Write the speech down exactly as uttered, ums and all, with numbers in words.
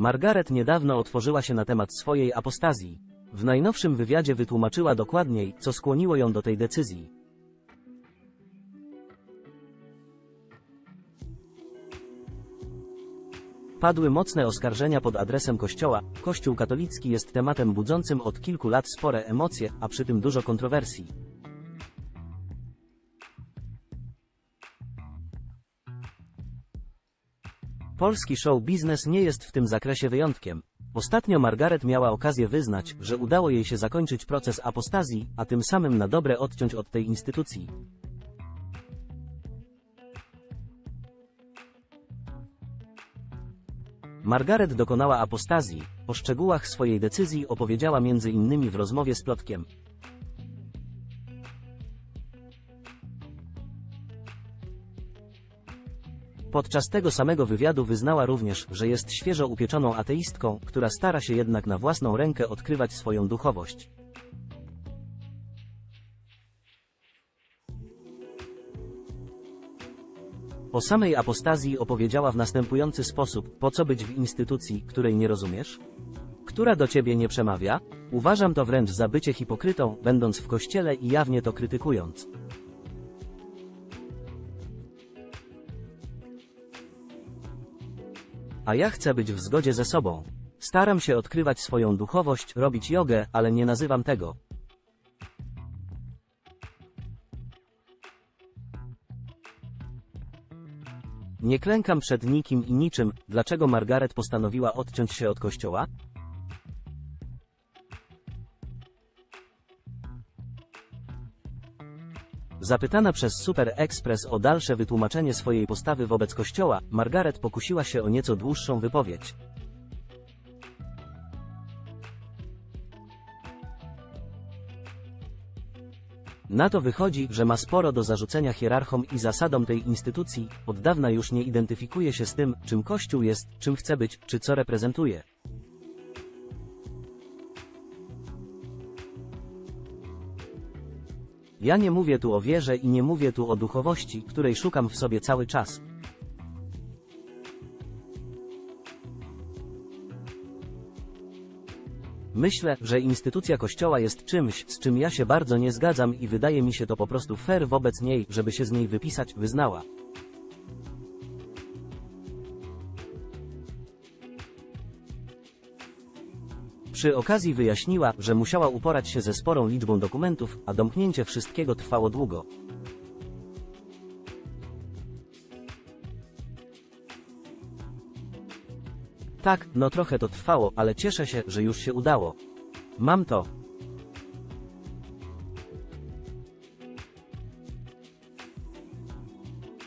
Margaret niedawno otworzyła się na temat swojej apostazji. W najnowszym wywiadzie wytłumaczyła dokładniej, co skłoniło ją do tej decyzji. Padły mocne oskarżenia pod adresem Kościoła. Kościół katolicki jest tematem budzącym od kilku lat spore emocje, a przy tym dużo kontrowersji. Polski show biznes nie jest w tym zakresie wyjątkiem. Ostatnio Margaret miała okazję wyznać, że udało jej się zakończyć proces apostazji, a tym samym na dobre odciąć od tej instytucji. Margaret dokonała apostazji. O szczegółach swojej decyzji opowiedziała między innymi w rozmowie z Plotkiem. Podczas tego samego wywiadu wyznała również, że jest świeżo upieczoną ateistką, która stara się jednak na własną rękę odkrywać swoją duchowość. O samej apostazji opowiedziała w następujący sposób: po co być w instytucji, której nie rozumiesz? Która do ciebie nie przemawia? Uważam to wręcz za bycie hipokrytą, będąc w kościele i jawnie to krytykując. A ja chcę być w zgodzie ze sobą. Staram się odkrywać swoją duchowość, robić jogę, ale nie nazywam tego. Nie klękam przed nikim i niczym. Dlaczego Margaret postanowiła odciąć się od Kościoła? Zapytana przez Super Express o dalsze wytłumaczenie swojej postawy wobec Kościoła, Margaret pokusiła się o nieco dłuższą wypowiedź. Na to wychodzi, że ma sporo do zarzucenia hierarchom i zasadom tej instytucji. Od dawna już nie identyfikuje się z tym, czym Kościół jest, czym chce być, czy co reprezentuje. Ja nie mówię tu o wierze i nie mówię tu o duchowości, której szukam w sobie cały czas. Myślę, że instytucja Kościoła jest czymś, z czym ja się bardzo nie zgadzam i wydaje mi się to po prostu fair wobec niej, żeby się z niej wypisać, wyznała. Przy okazji wyjaśniła, że musiała uporać się ze sporą liczbą dokumentów, a domknięcie wszystkiego trwało długo. Tak, no trochę to trwało, ale cieszę się, że już się udało. Mam to.